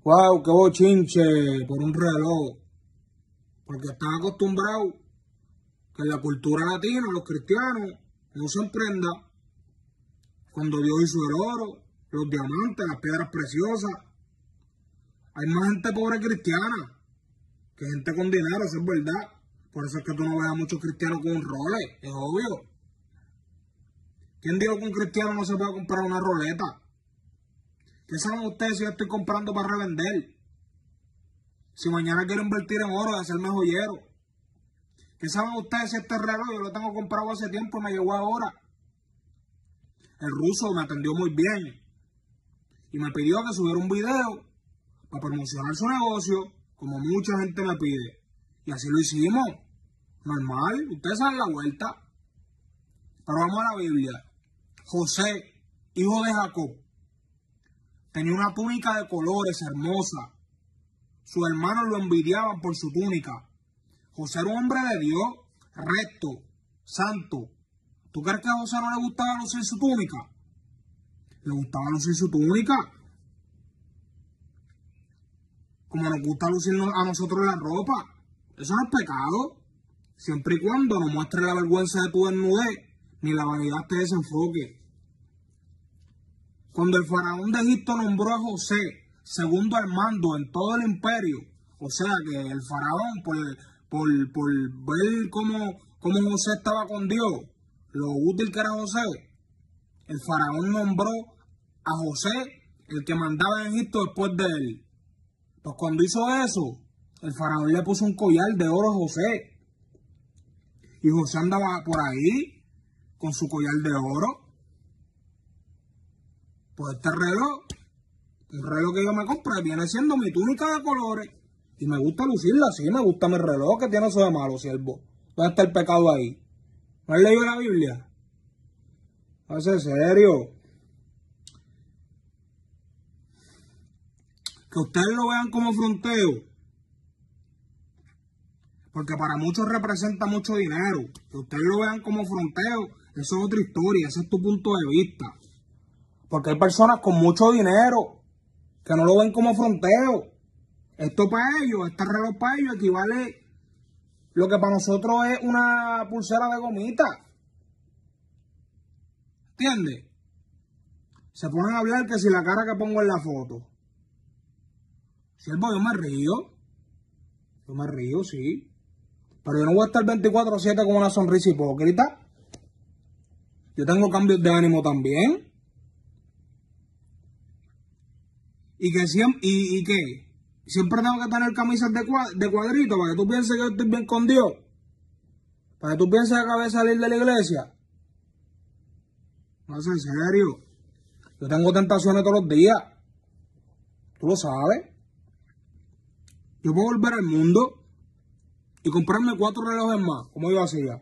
Wow, qué bochinche por un reloj. Porque están acostumbrados que en la cultura latina, los cristianos, no se prenda cuando Dios hizo el oro, los diamantes, las piedras preciosas. Hay más gente pobre cristiana que gente con dinero, eso es verdad. Por eso es que tú no ves a muchos cristianos con un Rolex, es obvio. ¿Quién dijo que un cristiano no se puede comprar una roleta? ¿Qué saben ustedes si yo estoy comprando para revender? Si mañana quiero invertir en oro y hacerme joyero. ¿Qué saben ustedes si este reloj yo lo tengo comprado hace tiempo y me llegó ahora? El ruso me atendió muy bien y me pidió que subiera un video para promocionar su negocio, como mucha gente me pide. Y así lo hicimos. Normal, ustedes saben la vuelta. Pero vamos a la Biblia. José, hijo de Jacob, tenía una túnica de colores hermosa. Sus hermanos lo envidiaban por su túnica. José era un hombre de Dios, recto, santo. ¿Tú crees que a José no le gustaba lucir su túnica? Le gustaba lucir su túnica. Como nos gusta lucirnos a nosotros la ropa. Eso no es pecado. Siempre y cuando no muestres la vergüenza de tu desnudez, ni la vanidad te desenfoque. Cuando el faraón de Egipto nombró a José segundo al mando en todo el imperio, o sea que el faraón, por ver cómo José estaba con Dios, lo útil que era José, el faraón nombró a José el que mandaba en Egipto después de él. Pues cuando hizo eso, el faraón le puso un collar de oro a José. Y José andaba por ahí con su collar de oro. Pues este reloj, un reloj que yo me compré, viene siendo mi túnica de colores. Y me gusta lucirla así, me gusta mi reloj, que tiene eso de malo, siervo. ¿Dónde está el pecado ahí? ¿No has leído la Biblia? No es serio. Que ustedes lo vean como fronteo. Porque para muchos representa mucho dinero. Que ustedes lo vean como fronteo, eso es otra historia, ese es tu punto de vista. Porque hay personas con mucho dinero que no lo ven como fronteo. Esto para ellos, este reloj para ellos equivale lo que para nosotros es una pulsera de gomita. ¿Entiendes? Se ponen a hablar que si la cara que pongo en la foto. Siervo, yo me río. Yo me río, sí. Pero yo no voy a estar 24/7 con una sonrisa hipócrita. Yo tengo cambios de ánimo también. Y que siempre tengo que tener camisas de cuadrito para que tú pienses que yo estoy bien con Dios. Para que tú pienses que acabé de salir de la iglesia. No es en serio. Yo tengo tentaciones todos los días. Tú lo sabes. Yo puedo volver al mundo y comprarme 4 relojes más, como yo hacía.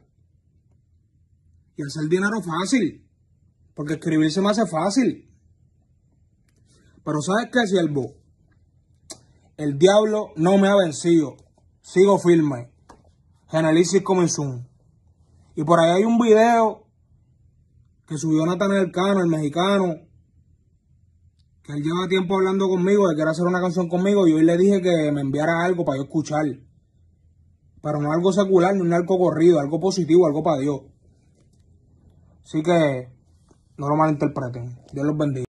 Y hacer dinero fácil. Porque escribir se me hace fácil. Pero ¿sabes qué, siervo? El diablo no me ha vencido. Sigo firme. Genesis Comenzún. Y por ahí hay un video que subió Natanael Cano, el mexicano, que él lleva tiempo hablando conmigo, que quiere hacer una canción conmigo, y hoy le dije que me enviara algo para yo escuchar. Pero no algo secular, ni un algo corrido, algo positivo, algo para Dios. Así que no lo malinterpreten. Dios los bendiga.